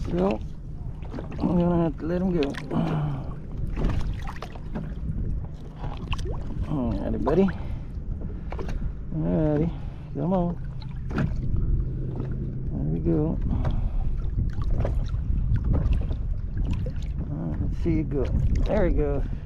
So I'm gonna have to let him go. Alrighty, buddy. Alrighty, come on. There we go. Alright, let's see you go. There he goes.